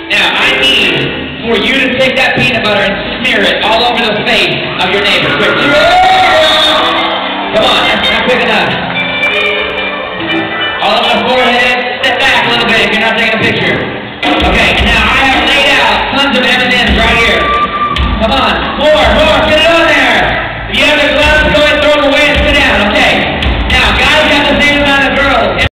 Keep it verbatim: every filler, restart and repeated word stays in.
Now, I need for you to take that peanut butter and smear it all over the face of your neighbor, quickly. Come on, that's not quick enough. All over the forehead. Step back a little bit if you're not taking a picture.